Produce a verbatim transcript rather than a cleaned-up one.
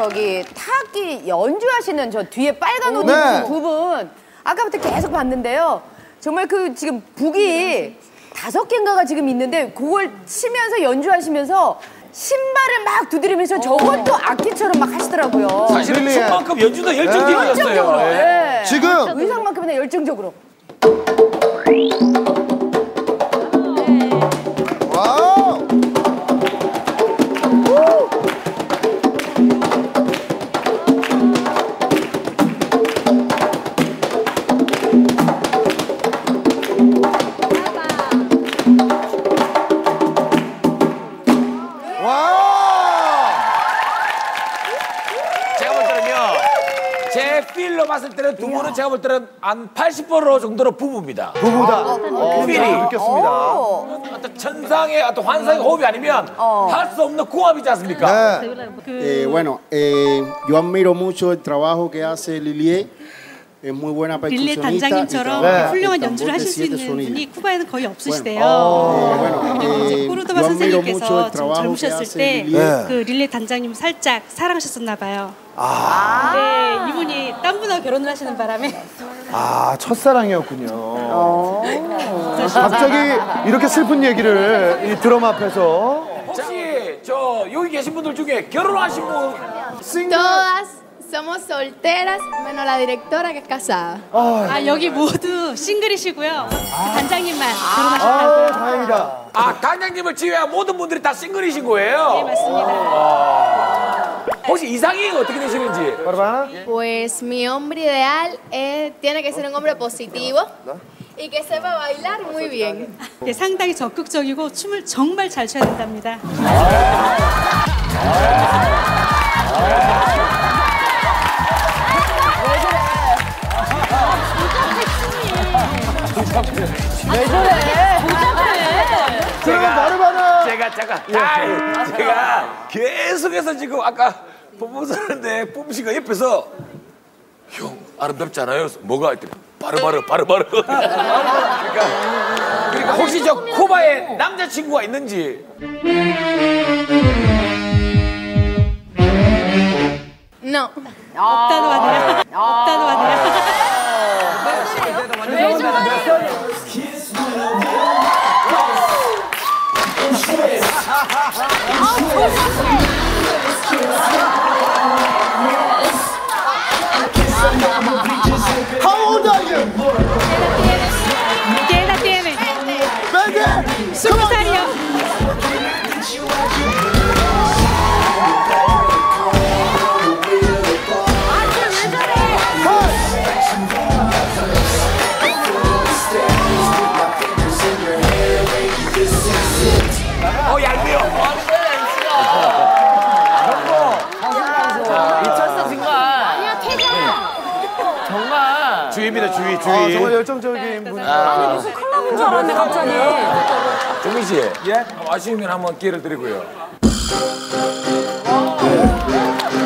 저기 타악기 연주하시는 저 뒤에 빨간 옷 입은 두 분 아까부터 계속 봤는데요. 정말 그 지금 북이 다섯 개인가가 지금 있는데 그걸 치면서 연주하시면서 신발을 막 두드리면서 저것도 악기처럼 막 하시더라고요. 사실은 춤만큼 연주도 열정적이었어요. 열정적으로. 네. 지금 의상만큼이나 열정적으로. 와우. 필로 봤을 때는 두 분은 제가 볼 때는 한 팔십 퍼센트 정도로 부부입니다. 부부다. 어, 필이 느꼈습니다. 어떤 천상의 어떤 환상의 호흡이 아니면 할 수 없는 궁합이지 않습니까? 네. Eh, bueno, eh, yo admiro mucho el trabajo que hace Lilie. Es muy buena 릴레 percusionista. 단장님처럼 네. 훌륭한 연주를 하실 수 있는 분이 쿠바에는 거의 없으시대요. Bueno, 그리고 이제 eh, 코르도바 yo admiro mucho 선생님께서 el 좀 trabajo que 젊으셨을 hace 때 Lilie. 그 릴레 단장님 살짝 사랑하셨었나 봐요. 아. 근데 이분이 딴 분하고 결혼을 하시는 바람에 아, 첫사랑이었군요. 갑자기 이렇게 슬픈 얘기를 이 드럼 앞에서. 혹시 저 여기 계신 분들 중에 결혼하신 분 Todas somos solteras, menos la directora que es casada. 아 여기 모두 싱글이시고요. 단장님만 결혼하셨다고요. 아, 다행이다. 아, 단장님을 제외한 모든 분들이 다 싱글이신 거예요? 네 맞습니다. 혹시 이상형이 어떻게 되시는지? 바라바나? Pues mi hombre ideal es, tiene que ser un hombre positivo y que sepa bailar muy bien. 네, 상당히 적극적이고 춤을 정말 잘 춰야 된답니다. 왜 저래? 그럼 바라바나. 제가 잠깐, 아이, 제가 계속해서 지금 아까 뿜뿜하는데 뿜씨가 옆에서 형 아름답지 않아요? 그래서 뭐가? 했더니 바르바르 바르바르. 그러니까, 그러니까 혹시 저 쿠바에 남자친구가 있는지? No. 없다고 하네요. 없다고 하네요. How old are you? ¿Qué edad tiene? Baby. 스무 살이요. 어, 얄미워. 미쳤어 정말. 아니야 퇴장. 정말. 주희입니다, 주희, 아, 주희. 정말 열정적인 분. 아니 무슨 클럽인 줄 알았네 갑자기. 종민 씨, 예? 아쉬우면 한번 기회를 드리고요.